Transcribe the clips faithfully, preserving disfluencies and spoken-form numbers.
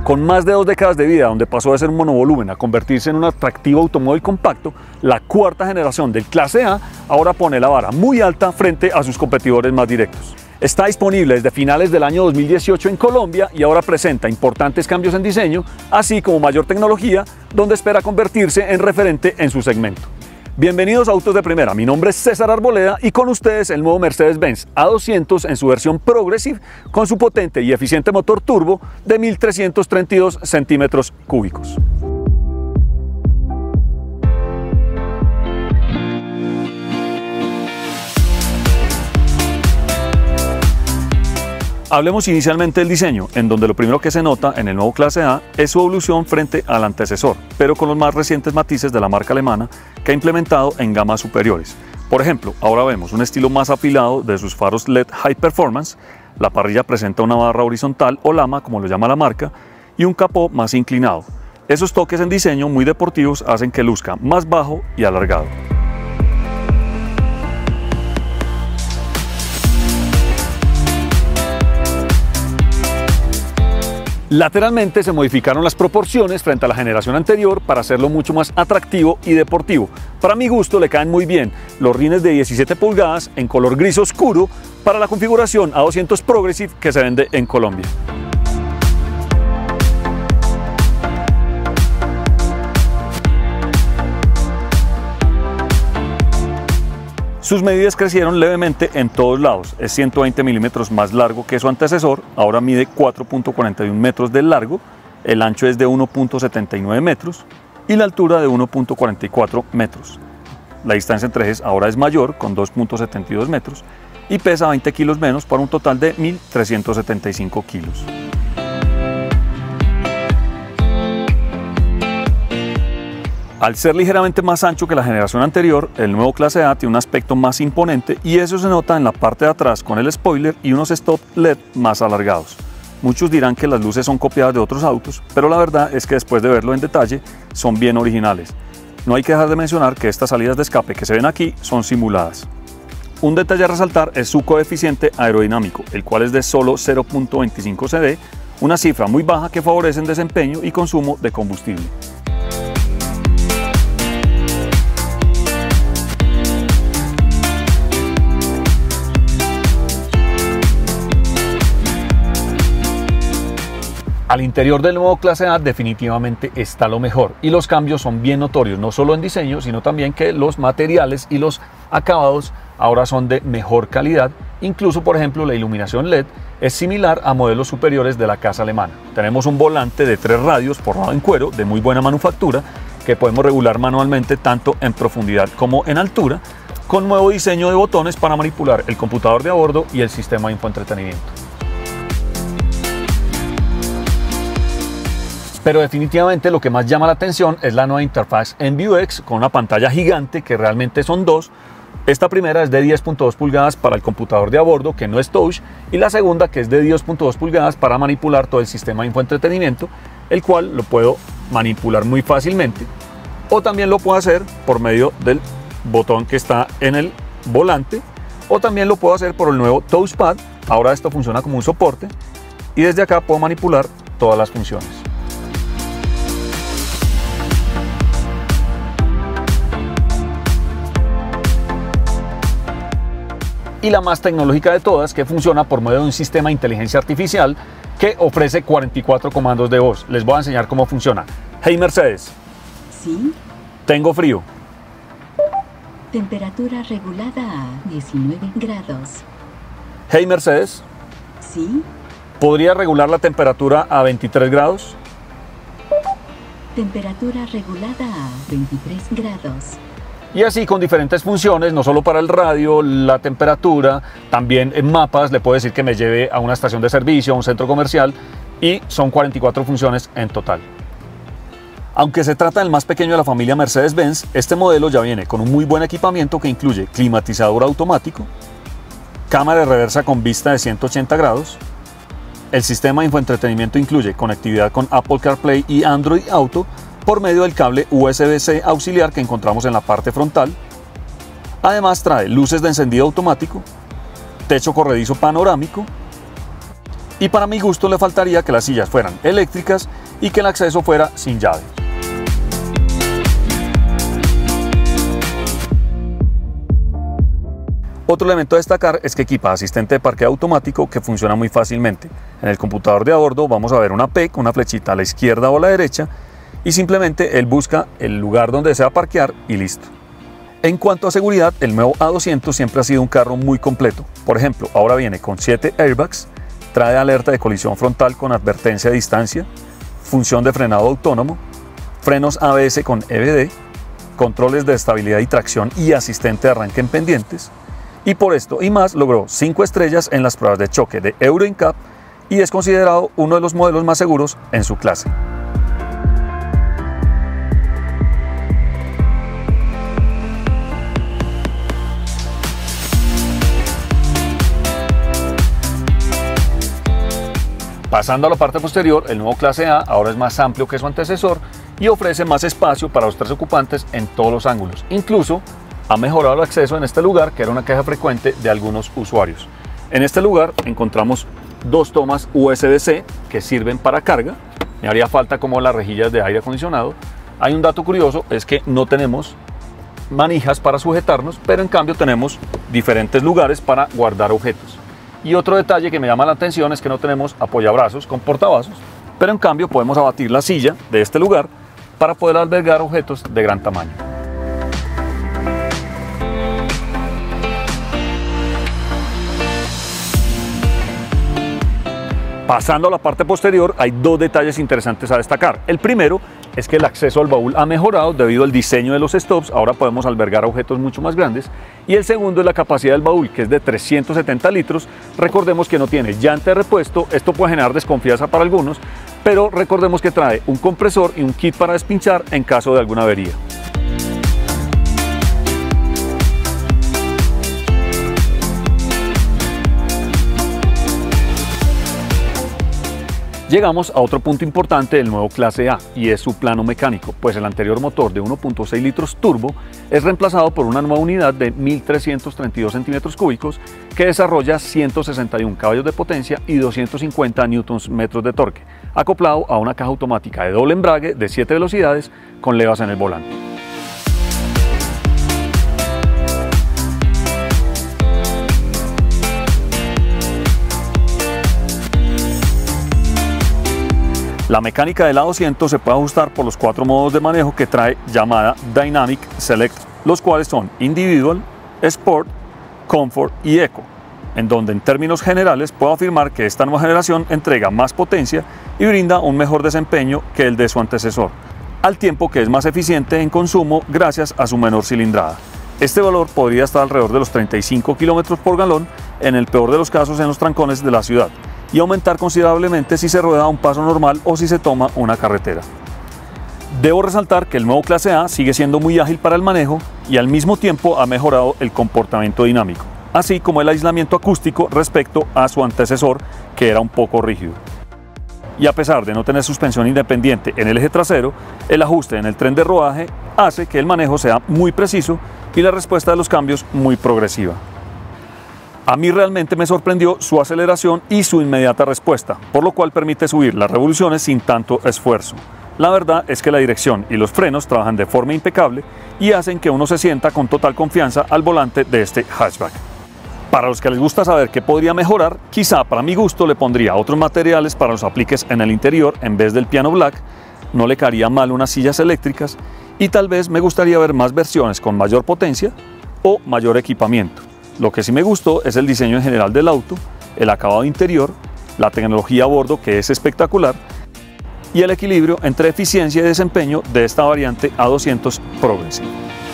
Con más de dos décadas de vida, donde pasó de ser un monovolumen a convertirse en un atractivo automóvil compacto, la cuarta generación del Clase A ahora pone la vara muy alta frente a sus competidores más directos. Está disponible desde finales del año dos mil dieciocho en Colombia y ahora presenta importantes cambios en diseño, así como mayor tecnología, donde espera convertirse en referente en su segmento. Bienvenidos a Autos de Primera, mi nombre es César Arboleda y con ustedes el nuevo Mercedes-Benz A doscientos en su versión Progressive con su potente y eficiente motor turbo de mil trescientos treinta y dos centímetros cúbicos. Hablemos inicialmente del diseño, en donde lo primero que se nota en el nuevo Clase A es su evolución frente al antecesor, pero con los más recientes matices de la marca alemana que ha implementado en gamas superiores. Por ejemplo, ahora vemos un estilo más afilado de sus faros L E D High Performance, la parrilla presenta una barra horizontal o lama, como lo llama la marca, y un capó más inclinado. Esos toques en diseño muy deportivos hacen que luzca más bajo y alargado. Lateralmente se modificaron las proporciones frente a la generación anterior para hacerlo mucho más atractivo y deportivo. Para mi gusto le caen muy bien los rines de diecisiete pulgadas en color gris oscuro para la configuración A doscientos Progressive que se vende en Colombia. Sus medidas crecieron levemente en todos lados, es ciento veinte milímetros más largo que su antecesor, ahora mide cuatro punto cuarenta y uno metros de largo, el ancho es de uno punto setenta y nueve metros y la altura de uno punto cuarenta y cuatro metros. La distancia entre ejes ahora es mayor, con dos punto setenta y dos metros, y pesa veinte kilos menos para un total de mil trescientos setenta y cinco kilos. Al ser ligeramente más ancho que la generación anterior, el nuevo Clase A tiene un aspecto más imponente y eso se nota en la parte de atrás con el spoiler y unos stop L E D más alargados. Muchos dirán que las luces son copiadas de otros autos, pero la verdad es que después de verlo en detalle son bien originales. No hay que dejar de mencionar que estas salidas de escape que se ven aquí son simuladas. Un detalle a resaltar es su coeficiente aerodinámico, el cual es de solo cero punto veinticinco C D, una cifra muy baja que favorece el desempeño y consumo de combustible. Al interior del nuevo Clase A definitivamente está lo mejor y los cambios son bien notorios, no solo en diseño, sino también que los materiales y los acabados ahora son de mejor calidad. Incluso, por ejemplo, la iluminación L E D es similar a modelos superiores de la casa alemana. Tenemos un volante de tres radios forrado en cuero de muy buena manufactura que podemos regular manualmente tanto en profundidad como en altura, con nuevo diseño de botones para manipular el computador de a bordo y el sistema de infoentretenimiento. Pero definitivamente lo que más llama la atención es la nueva interfaz en Vuex con una pantalla gigante que realmente son dos. Esta primera es de diez punto dos pulgadas para el computador de a bordo que no es touch y la segunda que es de diez punto dos pulgadas para manipular todo el sistema de infoentretenimiento, el cual lo puedo manipular muy fácilmente o también lo puedo hacer por medio del botón que está en el volante o también lo puedo hacer por el nuevo touchpad. Ahora esto funciona como un soporte y desde acá puedo manipular todas las funciones. Y la más tecnológica de todas, que funciona por medio de un sistema de inteligencia artificial que ofrece cuarenta y cuatro comandos de voz. Les voy a enseñar cómo funciona. Hey Mercedes. Sí. Tengo frío. Temperatura regulada a diecinueve grados. Hey Mercedes. Sí. ¿Podría regular la temperatura a veintitrés grados? Temperatura regulada a veintitrés grados. Y así con diferentes funciones, no solo para el radio, la temperatura, también en mapas le puedo decir que me lleve a una estación de servicio, a un centro comercial y son cuarenta y cuatro funciones en total. Aunque se trata del más pequeño de la familia Mercedes-Benz, este modelo ya viene con un muy buen equipamiento que incluye climatizador automático, cámara de reversa con vista de ciento ochenta grados, el sistema de infoentretenimiento incluye conectividad con Apple CarPlay y Android Auto, por medio del cable U S B C auxiliar que encontramos en la parte frontal. Además trae luces de encendido automático, techo corredizo panorámico, Y para mi gusto le faltaría que las sillas fueran eléctricas y que el acceso fuera sin llave. Otro elemento a destacar es que equipa asistente de parqueo automático que funciona muy fácilmente. En el computador de a bordo vamos a ver una P con una flechita a la izquierda o a la derecha y simplemente él busca el lugar donde desea parquear y listo. En cuanto a seguridad, el nuevo A doscientos siempre ha sido un carro muy completo. Por ejemplo, ahora viene con siete airbags, trae alerta de colisión frontal con advertencia de distancia, función de frenado autónomo, frenos A B S con E B D, controles de estabilidad y tracción y asistente de arranque en pendientes. Y por esto y más logró cinco estrellas en las pruebas de choque de Euro N C A P y es considerado uno de los modelos más seguros en su clase. Pasando a la parte posterior, el nuevo Clase A ahora es más amplio que su antecesor y ofrece más espacio para los tres ocupantes en todos los ángulos. Incluso ha mejorado el acceso en este lugar, que era una queja frecuente de algunos usuarios. En este lugar encontramos dos tomas U S B C que sirven para carga. Me haría falta como las rejillas de aire acondicionado. Hay un dato curioso, es que no tenemos manijas para sujetarnos, pero en cambio tenemos diferentes lugares para guardar objetos. Y otro detalle que me llama la atención es que no tenemos apoyabrazos con portavasos, pero en cambio podemos abatir la silla de este lugar para poder albergar objetos de gran tamaño. Pasando a la parte posterior, hay dos detalles interesantes a destacar. El primero es que el acceso al baúl ha mejorado debido al diseño de los stops, ahora podemos albergar objetos mucho más grandes. Y el segundo es la capacidad del baúl, que es de trescientos setenta litros. Recordemos que no tiene llanta de repuesto, esto puede generar desconfianza para algunos, pero recordemos que trae un compresor y un kit para despinchar en caso de alguna avería. Llegamos a otro punto importante del nuevo Clase A y es su plano mecánico, pues el anterior motor de uno punto seis litros turbo es reemplazado por una nueva unidad de mil trescientos treinta y dos centímetros cúbicos que desarrolla ciento sesenta y uno caballos de potencia y doscientos cincuenta newtons metros de torque, acoplado a una caja automática de doble embrague de siete velocidades con levas en el volante. La mecánica del A doscientos se puede ajustar por los cuatro modos de manejo que trae llamada Dynamic Select, los cuales son Individual, Sport, Comfort y Eco, en donde en términos generales puedo afirmar que esta nueva generación entrega más potencia y brinda un mejor desempeño que el de su antecesor, al tiempo que es más eficiente en consumo gracias a su menor cilindrada. Este valor podría estar alrededor de los treinta y cinco kilómetros por galón en el peor de los casos en los trancones de la ciudad, y aumentar considerablemente si se rueda a un paso normal o si se toma una carretera. Debo resaltar que el nuevo Clase A sigue siendo muy ágil para el manejo y al mismo tiempo ha mejorado el comportamiento dinámico, así como el aislamiento acústico respecto a su antecesor, que era un poco rígido. Y a pesar de no tener suspensión independiente en el eje trasero, el ajuste en el tren de rodaje hace que el manejo sea muy preciso y la respuesta de los cambios muy progresiva. A mí realmente me sorprendió su aceleración y su inmediata respuesta, por lo cual permite subir las revoluciones sin tanto esfuerzo. La verdad es que la dirección y los frenos trabajan de forma impecable y hacen que uno se sienta con total confianza al volante de este hatchback. Para los que les gusta saber qué podría mejorar, quizá para mi gusto le pondría otros materiales para los apliques en el interior en vez del piano black, no le caería mal unas sillas eléctricas y tal vez me gustaría ver más versiones con mayor potencia o mayor equipamiento. Lo que sí me gustó es el diseño en general del auto, el acabado interior, la tecnología a bordo que es espectacular y el equilibrio entre eficiencia y desempeño de esta variante A doscientos Progressive.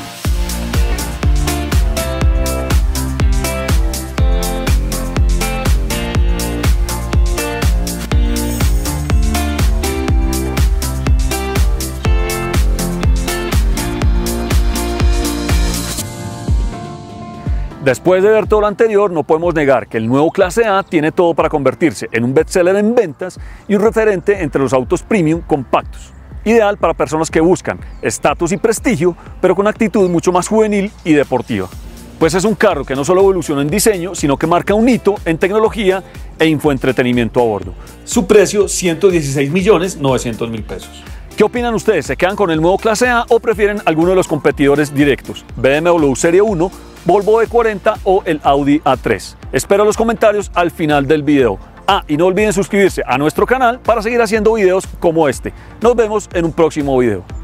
Después de ver todo lo anterior, no podemos negar que el nuevo Clase A tiene todo para convertirse en un bestseller en ventas y un referente entre los autos premium compactos. Ideal para personas que buscan estatus y prestigio, pero con actitud mucho más juvenil y deportiva. pues es un carro que no solo evoluciona en diseño, sino que marca un hito en tecnología e infoentretenimiento a bordo. Su precio, ciento dieciséis millones novecientos mil pesos. ¿Qué opinan ustedes? ¿Se quedan con el nuevo Clase A o prefieren alguno de los competidores directos? B M W Serie uno, Volvo E cuarenta o el Audi A tres. Espero los comentarios al final del video. Ah, y no olviden suscribirse a nuestro canal para seguir haciendo videos como este. Nos vemos en un próximo video.